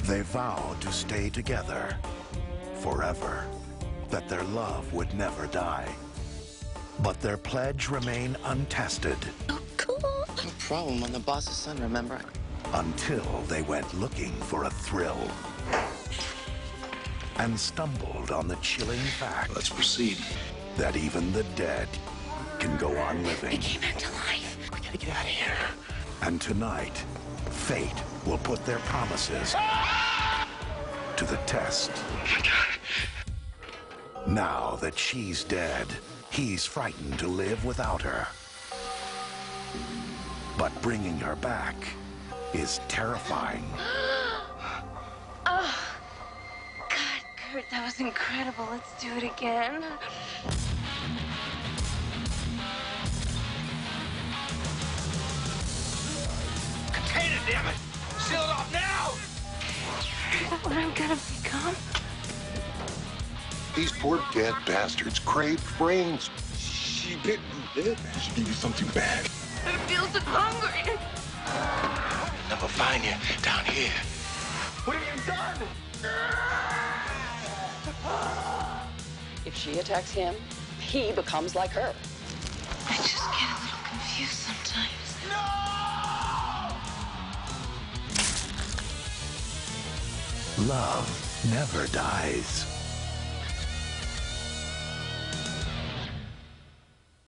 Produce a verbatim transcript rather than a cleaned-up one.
They vowed to stay together forever, that their love would never die. But their pledge remained untested. Oh, cool. No problem, I'm the boss's son, remember? Until they went looking for a thrill and stumbled on the chilling fact. Let's proceed. That even the dead can go on living. He came back to life. We gotta get out of here. And tonight, fate will put their promises to the test. Oh my God. Now that she's dead, he's frightened to live without her. But bringing her back is terrifying. Oh, God, Curt, that was incredible. Let's do it again. Contain it, damn it! Seal it off now! Is that what I'm gonna become? These poor dead bastards crave brains. She bit me, did? She gave you something bad. I feel so hungry. Never find you down here. What have you done? If she attacks him, he becomes like her. I just get a little confused sometimes. Love never dies.